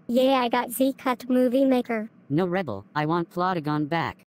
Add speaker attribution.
Speaker 1: Yeah, I got Z-Cut Movie Maker.
Speaker 2: No Rebel, I want Plotagon back.